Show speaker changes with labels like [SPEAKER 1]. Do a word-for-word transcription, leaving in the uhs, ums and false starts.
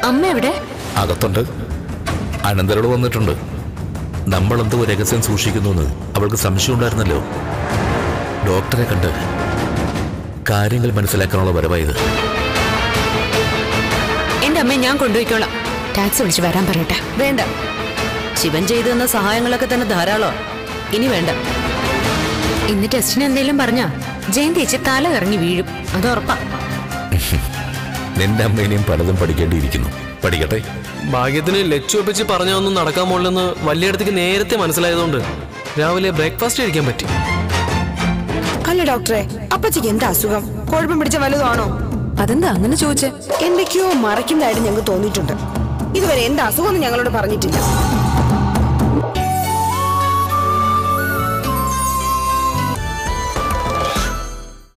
[SPEAKER 1] അമ്മ എവിടെ?
[SPEAKER 2] അകത്തുണ്ട്. അനന്തരോട് വന്നിട്ടുണ്ട്. നമ്മൾ എന്തോ രഹസ്യം സൂക്ഷിക്കുന്നു എന്ന് അവൾക്ക് സംശയം ഉണ്ടായിരുന്നല്ലോ. ഡോക്ടറെ കണ്ട് കാര്യങ്ങൾ മനസ്സിലാക്കാനുള്ള വരവായത്.
[SPEAKER 1] എന്റെ അമ്മയെ ഞാൻ കൊണ്ടുപോയിക്കോളാം. ടാക്സി വിളിച്ച് വരാൻ പറയട്ടെ.
[SPEAKER 3] വേണ്ട, ശിവൻ ചെയ്തു തന്ന സഹായങ്ങളൊക്കെ തന്നെ ധാരാളം. ഇനി വേണ്ട.
[SPEAKER 1] ഇന്ന് ടെസ്റ്റിന് എന്തെങ്കിലും പറഞ്ഞാ ജയന്തി ചേച്ചി തല കറങ്ങി വീഴും. അത് ഉറപ്പാ.
[SPEAKER 2] നിന്റെ അമ്മേനെയും പലതും പഠിക്കേണ്ടിയിരിക്കുന്നു. പഠിക്കട്ടെ.
[SPEAKER 4] ഭാഗ്യത്തിന് ലച്ചു ഒപ്പിച്ച് പറഞ്ഞൊന്നും നടക്കാൻ പോലെന്ന് വലിയടത്തേക്ക് നേരത്തെ മനസ്സിലായതുകൊണ്ട് രാവിലെ ബ്രേക്ക്ഫാസ്റ്റ് കഴിക്കാൻ പറ്റി.
[SPEAKER 3] അല്ല ഡോക്ടറെ, അപ്പച്ചിക്ക് എന്താ അസുഖം? കുഴപ്പം പിടിച്ച വലുതാണോ?
[SPEAKER 1] അതെന്താ അങ്ങനെ ചോദിച്ചേ?
[SPEAKER 3] എന്തൊക്കെയോ മറക്കുന്നതായിട്ട് ഞങ്ങൾക്ക് തോന്നിയിട്ടുണ്ട്. ഇതുവരെ എന്താ അസുഖം ഞങ്ങളോട് പറഞ്ഞിട്ടില്ല.